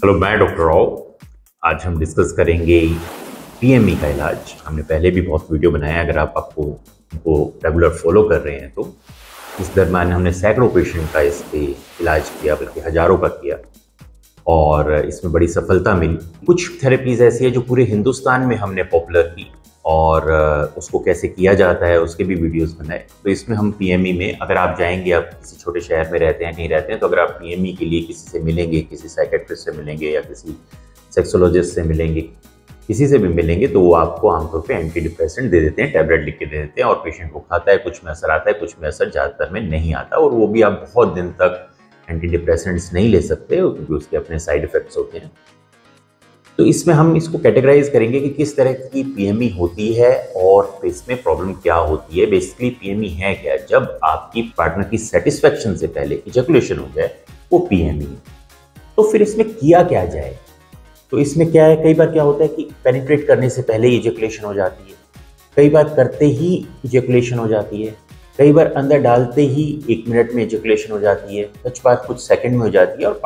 Hello, मैं doctor Rao. आज हम डिस्कस करेंगे पीएमई का इलाज। हमने पहले भी बहुत वीडियो बनाया है, अगर आपको उनको रेगुलर फॉलो कर रहे हैं तो। इस दरम्यान हमने सैकड़ों पेशेंट का इस पे इलाज किया, बल्कि हज़ारों का किया, और इसमें बड़ी सफलता मिली। कुछ थेरेपीज़ ऐसी है जो पूरे हिंदुस्तान में हमने पॉपुलर की, और उसको कैसे किया जाता है उसके भी वीडियोस बनाए। तो इसमें हम पीएमई में, अगर आप जाएंगे, आप किसी छोटे शहर में रहते हैं, कहीं रहते हैं, तो अगर आप पीएमई के लिए किसी से मिलेंगे, किसी साइकेट्रिस्ट से मिलेंगे या किसी सेक्सोलॉजिस्ट से मिलेंगे, किसी से भी मिलेंगे, तो वो आपको आमतौर पे एंटी डिप्रेसेंट दे देते हैं, टैबलेट लिख के दे देते हैं, और पेशेंट को खाता है। कुछ में असर आता है, कुछ में असर ज़्यादातर में नहीं आता, और वो भी आप बहुत दिन तक एंटी डिप्रेसेंट्स नहीं ले सकते क्योंकि उसके अपने साइड इफ़ेक्ट्स होते हैं। तो इसमें हम इसको कैटेगराइज करेंगे कि किस तरह की पीएमई होती है और इसमें प्रॉब्लम क्या होती है। बेसिकली पीएमई है क्या? जब आपकी पार्टनर की सेटिस्फेक्शन से पहले इजैकुलेशन हो जाए, वो पीएमई है। तो फिर इसमें किया क्या जाए? तो इसमें क्या है, कई बार क्या होता है कि पेनिट्रेट करने से पहले इजैकुलेशन हो जाती है, कई बार करते ही इजैकुलेशन हो जाती है, कई बार अंदर डालते ही 1 मिनट में इजैकुलेशन हो जाती है, कुछ बार कुछ सेकंड में हो जाती है, और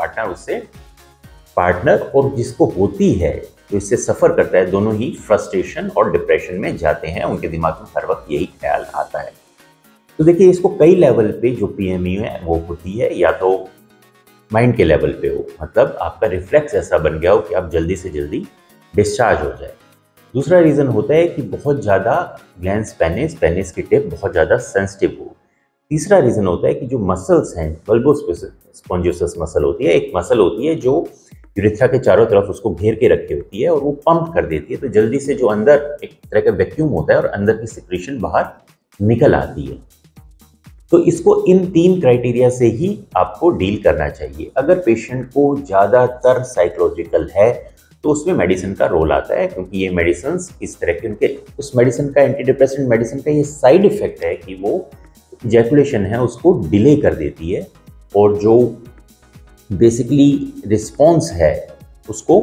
पार्टनर और जिसको होती है, जो इससे सफ़र करता है, दोनों ही फ्रस्ट्रेशन और डिप्रेशन में जाते हैं। उनके दिमाग में हर वक्त यही ख्याल आता है। तो देखिए, इसको कई लेवल पे जो पीएमई है वो होती है, या तो माइंड के लेवल पे हो, मतलब आपका रिफ्लेक्स ऐसा बन गया हो कि आप जल्दी से जल्दी डिस्चार्ज हो जाए। दूसरा रीज़न होता है कि बहुत ज़्यादा ग्लैंड्स पेनिस की टिप बहुत ज़्यादा सेंसिटिव हो। तीसरा रीज़न होता है कि जो मसल्स हैं, बल्बो स्पॉन्जियोसस मसल होती है, एक मसल होती है जो यूरेथ्रा के चारों तरफ उसको घेर के रखी होती है, और वो पंप कर देती है, तो जल्दी से जो अंदर एक तरह का वैक्यूम होता है और अंदर की सिक्रीशन बाहर निकल आती है। तो इसको इन 3 क्राइटेरिया से ही आपको डील करना चाहिए। अगर पेशेंट को ज़्यादातर साइकोलॉजिकल है तो उसमें मेडिसिन का रोल आता है, क्योंकि ये मेडिसिन इस तरह के, उनके उस मेडिसिन का, एंटी डिप्रेसेंट मेडिसिन का ये साइड इफेक्ट है कि वो इजैकुलेशन है उसको डिले कर देती है, और जो बेसिकली रिस्पॉन्स है उसको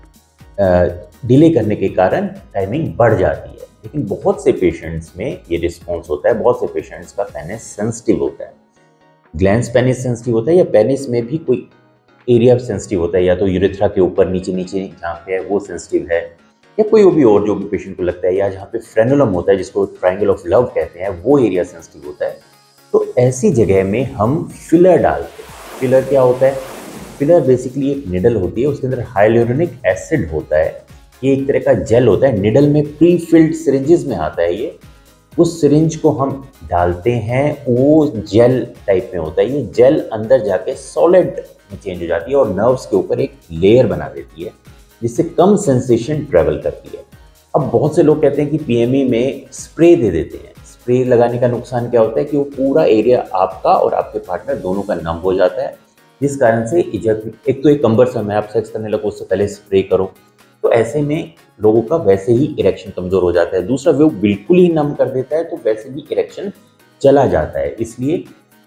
डिले करने के कारण टाइमिंग बढ़ जाती है। लेकिन बहुत से पेशेंट्स में ये रिस्पॉन्स होता है, बहुत से पेशेंट्स का पेनिस सेंसिटिव होता है, ग्लैंड्स पेनिस सेंसिटिव होता है, या पेनिस में भी कोई एरिया सेंसिटिव होता है, या तो यूरेथ्रा के ऊपर नीचे नीचे जहाँ पे है वो सेंसिटिव है, या कोई भी और जो भी पेशेंट को लगता है, या जहाँ पे फ्रेनुलम होता है जिसको ट्रायंगल ऑफ लव कहते हैं, वो एरिया सेंसिटिव होता है। तो ऐसी जगह में हम फिलर डालते हैं। फिलर क्या होता है? फिलर बेसिकली एक निडल होती है, उसके अंदर हाइलुरोनिक एसिड होता है। ये एक तरह का जेल होता है, निडल में प्री फिल्ड सिरिंजेस में आता है ये। उस सिरिंज को हम डालते हैं, वो जेल टाइप में होता है। ये जेल अंदर जाके सॉलिड में चेंज हो जाती है और नर्व्स के ऊपर एक लेयर बना देती है, जिससे कम सेंसेशन ट्रेवल करती है। अब बहुत से लोग कहते हैं कि पीएमई में स्प्रे दे देते हैं। स्प्रे लगाने का नुकसान क्या होता है कि वो पूरा एरिया आपका और आपके पार्टनर दोनों का नम हो जाता है, जिस कारण से एक तो एक कम्बरसम है, आप सेक्स करने लगो उससे पहले स्प्रे करो, तो ऐसे में लोगों का वैसे ही इरेक्शन कमज़ोर हो जाता है। दूसरा, वो बिल्कुल ही नम कर देता है, तो वैसे भी इरेक्शन चला जाता है। इसलिए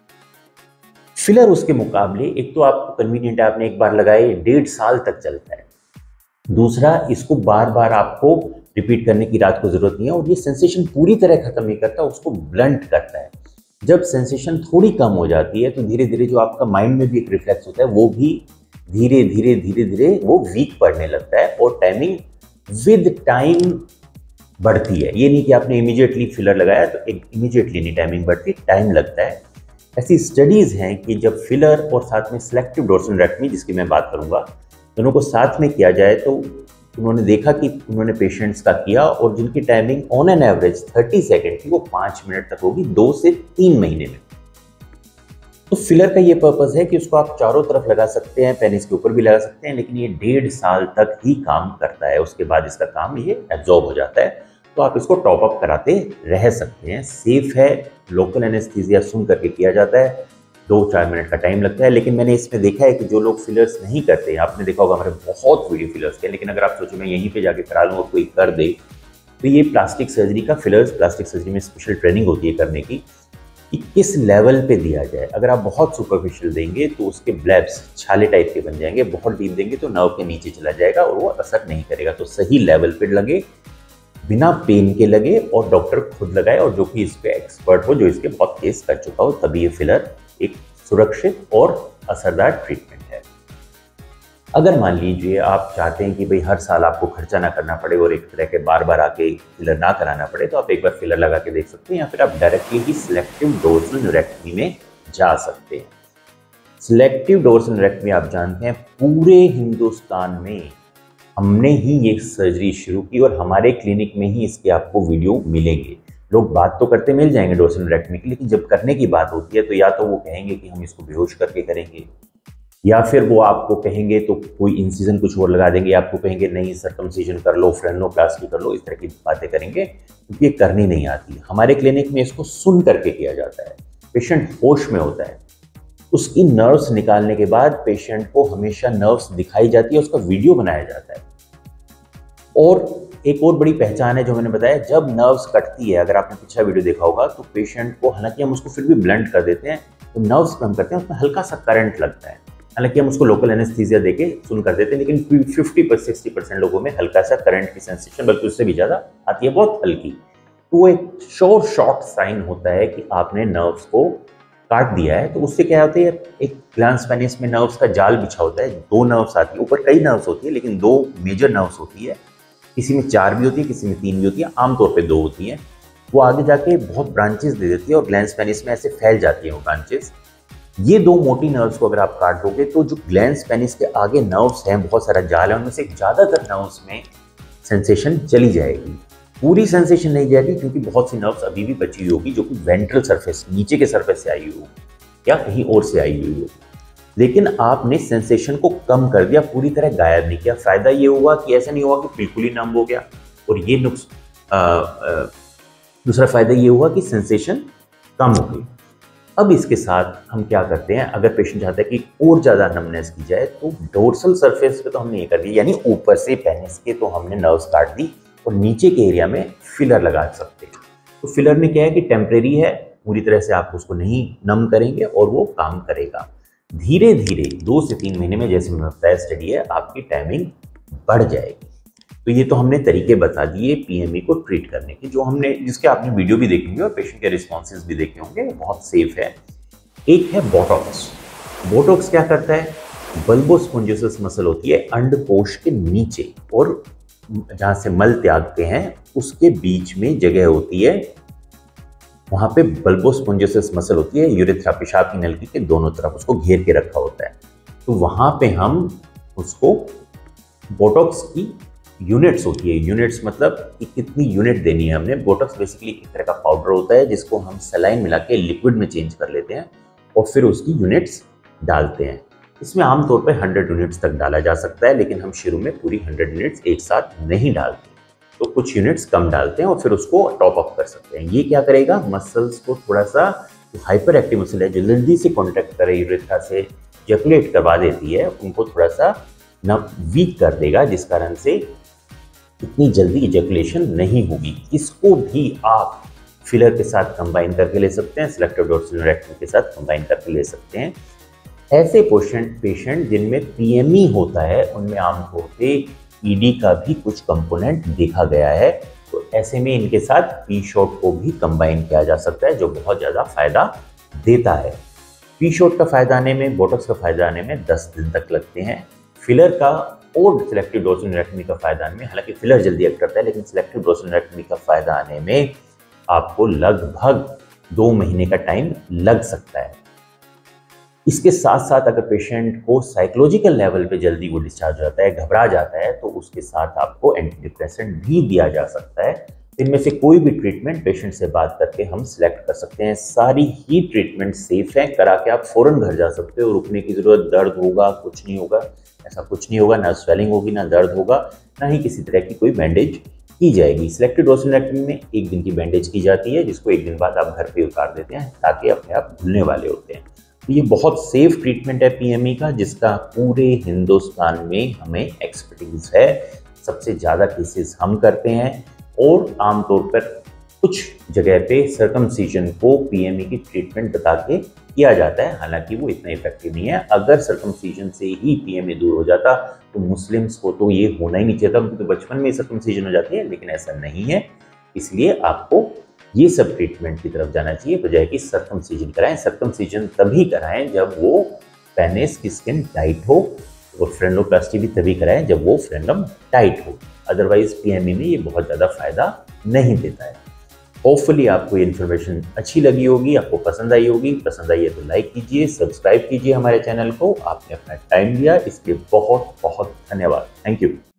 फिलर उसके मुकाबले, एक तो आपको कन्वीनियंट है, आपने एक बार लगाए 1.5 साल तक चलता है। दूसरा, इसको बार बार आपको रिपीट करने की रात को ज़रूरत नहीं है, और ये सेंसेशन पूरी तरह ख़त्म नहीं करता, उसको ब्लंट करता है। जब सेंसेशन थोड़ी कम हो जाती है तो धीरे धीरे जो आपका माइंड में भी एक रिफ्लेक्स होता है, वो भी धीरे धीरे वो वीक पड़ने लगता है, और टाइमिंग विद टाइम बढ़ती है। ये नहीं कि आपने इमीडिएटली फिलर लगाया तो एक इमीडिएटली नहीं टाइमिंग बढ़ती, टाइम लगता है। ऐसी स्टडीज़ हैं कि जब फिलर और साथ में सिलेक्टिव डॉर्सनरेक्टमी, जिसकी मैं बात करूँगा, दोनों को साथ में किया जाए, तो उन्होंने देखा कि उन्होंने पेशेंट्स का किया, और जिनकी timing on an average 30 second थी, वो 5 मिनट तक होगी 2 से 3 महीने में। तो फिलर का ये पर्पस है कि उसको आप चारों तरफ लगा सकते हैं, पेनिस के ऊपर भी लगा सकते हैं, लेकिन ये 1.5 साल तक ही काम करता है। उसके बाद इसका काम ये एब्जॉर्ब हो जाता है, तो आप इसको टॉप अप कराते रह सकते हैं। सेफ है, लोकल एनेस्थीसिया सुन करके किया जाता है, 2-4 मिनट का टाइम लगता है। लेकिन मैंने इसमें देखा है कि जो लोग फिलर्स नहीं करते, आपने देखा होगा हमारे बहुत वीडियो फिलर्स के, लेकिन अगर आप सोचो मैं यहीं पे जाके करा लूँ और कोई कर दे, तो ये प्लास्टिक सर्जरी का, फिलर्स प्लास्टिक सर्जरी में स्पेशल ट्रेनिंग होती है करने की, कि किस लेवल पे दिया जाए। अगर आप बहुत सुपरफिशियल देंगे तो उसके ब्लैब्स छाले टाइप के बन जाएंगे, बहुत डीप देंगे तो नर्व के नीचे चला जाएगा और वो असर नहीं करेगा। तो सही लेवल पे लगे, बिना पेन के लगे, और डॉक्टर खुद लगाए, और जो कि इस पे एक्सपर्ट हो, जो इसके बहुत केस कर चुका हो, तभी ये फिलर एक सुरक्षित और असरदार ट्रीटमेंट है। अगर मान लीजिए आप चाहते हैं कि भाई हर साल आपको खर्चा ना करना पड़े और एक तरह के बार बार आके फिलर ना कराना पड़े, तो आप एक बार फिलर लगा के देख सकते हैं, या फिर आप डायरेक्टली ही सिलेक्टिव डोर्सल न्यूरेक्टमी में जा सकते हैं। सिलेक्टिव डोर्सल न्यूरेक्टमी आप जानते हैं पूरे हिंदुस्तान में हमने ही ये सर्जरी शुरू की और हमारे क्लिनिक में ही इसके आपको वीडियो मिलेंगे। लोग बात तो करते मिल जाएंगे डोर्सल न्यूरेक्टमी की, लेकिन जब करने की बात होती है तो या तो वो कहेंगे कि हम इसको बेहोश करके करेंगे, या फिर वो आपको कहेंगे तो कोई इंसिजन कुछ और लगा देंगे, आपको कहेंगे नहीं सर्कमसिजन कर लो, फ्रेनोप्लास्टी कर लो, इस तरह की बातें करेंगे, क्योंकि ये करनी नहीं आती। हमारे क्लिनिक में इसको सुन करके किया जाता है। पेशेंट होश में होता है, उसकी नर्व्स निकालने के बाद पेशेंट को हमेशा नर्व्स दिखाई जाती है, उसका वीडियो बनाया जाता है। और एक और बड़ी पहचान है जो मैंने बताया, जब नर्व्स कटती है, अगर आपने पिछला वीडियो देखा होगा, तो पेशेंट को, हालांकि हम उसको फिर भी ब्लंट कर देते हैं, तो नर्व्स कम करते हैं, उसमें हल्का सा करंट लगता है, हालांकि हम उसको लोकल एनेस्थीसिया देके सुन कर देते हैं, लेकिन 50-60% लोगों में हल्का सा करंट की सेंसेशन, बल्कि उससे भी ज़्यादा आती है, बहुत हल्की। तो वो एक श्योर शॉर्ट साइन होता है कि आपने नर्व्स को काट दिया है। तो उससे क्या होता है, एक ग्लैंस पेनिस में नर्व्स का जाल बिछा होता है, 2 नर्व्स आती है, ऊपर कई नर्व्स होती है, लेकिन 2 मेजर नर्व्स होती है, किसी में 4 भी होती है, किसी में 3 भी होती है, आमतौर पर 2 होती है। वो आगे जाके बहुत ब्रांचेस दे देती है और ग्लैंस पेनिस में ऐसे फैल जाती है वो ब्रांचेस। ये 2 मोटी नर्व्स को अगर आप काट दोगे तो जो ग्लैंस पेनिस के आगे नर्व्स हैं, बहुत सारा जाल है, उनमें से ज़्यादातर नर्व्स में सेंसेशन चली जाएगी। पूरी सेंसेशन नहीं जाएगी, क्योंकि बहुत सी नर्व्स अभी भी बची हुई होगी जो कि वेंट्रल सरफेस, नीचे के सरफेस से आई हुई होगी या कहीं और से आई हुई होगी, लेकिन आपने सेंसेशन को कम कर दिया, पूरी तरह गायब नहीं किया। फायदा ये हुआ कि ऐसा नहीं हुआ कि बिल्कुल ही नम हो गया, और ये दूसरा फायदा ये हुआ कि सेंसेशन कम हो गई। अब इसके साथ हम क्या करते हैं, अगर पेशेंट चाहता है कि और ज़्यादा नमनेस की जाए, तो डोर्सल सरफेस पे तो हमने ये कर दिया, यानी ऊपर से पेनिस के तो हमने नर्व्स काट दी, और नीचे के एरिया में फिलर लगा सकते हैं। तो फिलर में क्या है कि टेम्परेरी है, पूरी तरह से आप उसको नहीं नम करेंगे और वो काम करेगा। धीरे धीरे 2 से 3 महीने में, जैसे मैंने बताया स्टडी है, आपकी टाइमिंग बढ़ जाएगी। तो ये तो हमने तरीके बता दिए पीएमई को ट्रीट करने के, जो हमने, जिसके आपने वीडियो भी देखे होंगे और पेशेंट के रिस्पॉन्सेज भी देखे होंगे, बहुत सेफ है। एक है बोटॉक्स। बोटॉक्स क्या करता है, बल्बोस्पोंजियस मसल होती है अंडकोश के नीचे, और जहाँ से मल त्यागते हैं उसके बीच में जगह होती है, वहाँ पे बल्बोस्पोंजियस मसल होती है, यूरेथ्रा, पेशाब की नलिका के दोनों तरफ उसको घेर के रखा होता है। तो वहाँ पे हम उसको बोटॉक्स की यूनिट्स होती है, यूनिट्स मतलब कि कितनी यूनिट देनी है हमने। बोटॉक्स बेसिकली एक तरह का पाउडर होता है जिसको हम सलाइन मिला के लिक्विड में चेंज कर लेते हैं और फिर उसकी यूनिट्स डालते हैं। इसमें आमतौर पर 100 यूनिट्स तक डाला जा सकता है, लेकिन हम शुरू में पूरी 100 यूनिट्स एक साथ नहीं डालते, तो कुछ यूनिट्स कम डालते हैं और फिर उसको टॉप अप कर सकते हैं। ये क्या करेगा, मसल्स को थोड़ा सा, हाइपर एक्टिव मसल है जो जल्दी से कॉन्टैक्ट करे यूरेथ्रा से, जैकुलेट करवा देती है, उनको थोड़ा सा न वीक कर देगा, जिस कारण से इतनी जल्दी इजैकुलेशन नहीं होगी। इसको भी आप फिलर के साथ कंबाइन करके ले सकते हैं, सिलेक्टिव डोर्सल न्यूरेक्टमी के साथ कंबाइन करके ले सकते हैं। ऐसे पेशेंट जिनमें पीएमई होता है, उनमें आमतौर पे ईडी का भी कुछ कंपोनेंट देखा गया है, तो ऐसे में इनके साथ पी शॉट को भी कंबाइन किया जा सकता है, जो बहुत ज़्यादा फायदा देता है। पी शॉट का फायदा आने में, बोटॉक्स का फायदा आने में 10 दिन तक लगते हैं। फिलर का और सिलेक्टिव डोर्सल न्यूरेक्टमी का फायदा आने में, हालांकि फिलर जल्दी एक्ट करता है, लेकिन सिलेक्टिव डोर्सल न्यूरेक्टमी का फायदा आने में आपको लगभग 2 महीने का टाइम लग सकता है। इसके साथ साथ अगर पेशेंट को साइकोलॉजिकल लेवल पे जल्दी वो डिस्चार्ज हो जाता है, घबरा जाता है, तो उसके साथ आपको एंटी डिप्रेसेंट भी दिया जा सकता है। इनमें से कोई भी ट्रीटमेंट पेशेंट से बात करके हम सिलेक्ट कर सकते हैं। सारी ही ट्रीटमेंट सेफ है, करा के आप फौरन घर जा सकते हो, रुकने की जरूरत, दर्द होगा, कुछ नहीं होगा, ऐसा कुछ नहीं होगा, ना स्वेलिंग होगी, ना दर्द होगा, ना ही किसी तरह की कोई बैंडेज की जाएगी। सिलेक्टिव डोर्सल न्यूरेक्टमी में 1 दिन की बैंडेज की जाती है, जिसको 1 दिन बाद आप घर पे उतार देते हैं, ताकि अपने आप धुलने वाले होते हैं। तो ये बहुत सेफ ट्रीटमेंट है पीएमई का, जिसका पूरे हिंदुस्तान में हमें एक्सपर्टीज है। सबसे ज़्यादा केसेस हम करते हैं, और आमतौर पर कुछ जगह पे सर्कमसिजन को पीएमई की ट्रीटमेंट बता के किया जाता है, हालांकि वो इतना इफेक्टिव नहीं है। अगर सर्कमसिजन से ही पीएमई दूर हो जाता तो मुस्लिम्स को तो ये होना ही नहीं चाहिए था, उनकी तो बचपन में ही सर्कमसिजन हो जाती है, लेकिन ऐसा नहीं है। इसलिए आपको ये सब ट्रीटमेंट की तरफ जाना चाहिए, बजाय कि सर्कमसिजन कराएं। सर्कमसिजन तभी कराएं जब वो पेनिस की स्किन टाइट हो, वो फ्रेंडोप्लास्टी भी तभी कराएं जब वो फ्रेंडम टाइट हो, अदरवाइज पीएमई में ये बहुत ज़्यादा फायदा नहीं देता है। होपफुली आपको ये इन्फॉर्मेशन अच्छी लगी होगी, आपको पसंद आई होगी। पसंद आई है तो लाइक कीजिए, सब्सक्राइब कीजिए हमारे चैनल को। आपने अपना टाइम दिया, इसके बहुत बहुत धन्यवाद। Thank you.